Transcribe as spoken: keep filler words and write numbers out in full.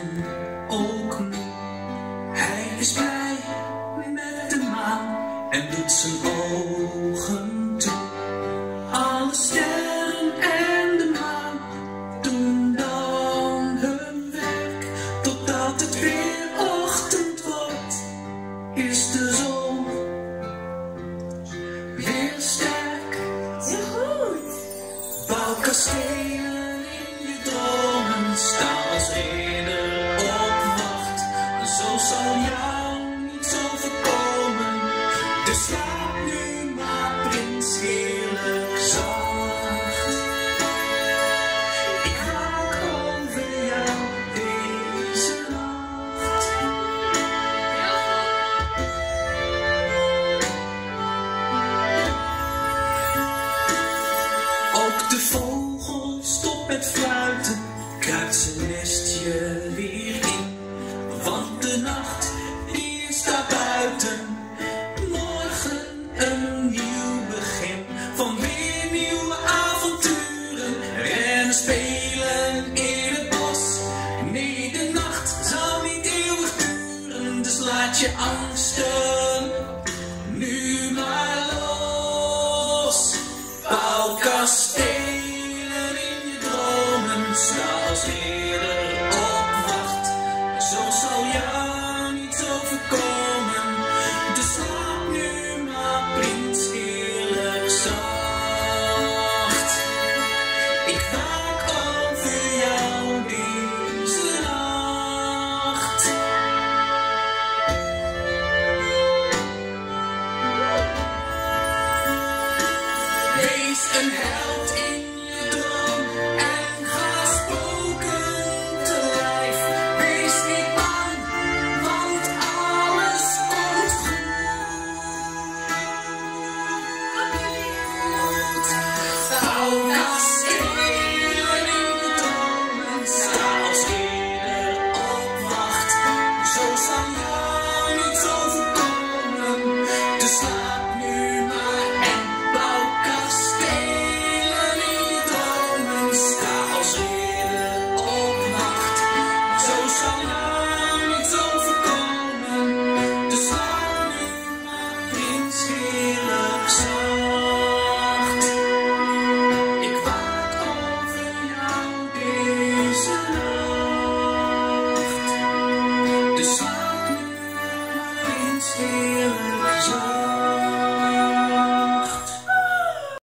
misschien ook moe. Hij is blij met de maan en doet zijn ogen toe. Alle sterren en de maan doen dan hun werk, totdat het weer ochtend wordt, is de zon weer sterk. Heel goed. Bouw kastelen in je dromen, sta als ridder op wacht. Zo zal jou niets overkomen, dus slaap nu maar, prins, heerlijk zacht. Ik waak over jou deze nacht. Ook de vogel stopt met fluiten, kruipt zijn nestje weer in. Want de nacht die is daar buiten, morgen een nieuw begin. Van weer nieuwe avonturen, rennen, spelen in het bos. Nee, de nacht zal niet eeuwig duren, dus laat je angsten nu maar los. Bouw kastelen in je dromen, sta als ridder op wacht. Zo zal jou niets overkomen, dus slaap nu maar, prins, heerlijk zacht. Ik waak over jou deze nacht. Wees een held in je droom en ga spoken te lijf. Wees niet bang, want alles komt goed. Bouw kastelen in je dromen, sta als ridder op wacht. Zo zal jou niets overkomen, dus slaap nu maar en bouw kastelen in je dromen, sta als ridder op wacht. Zo zal jou niets overkomen, dus slaap nu maar, prins, heerlijk zacht. Ik waak over jou deze nacht, dus slaap nu maar, prins, heerlijk zacht.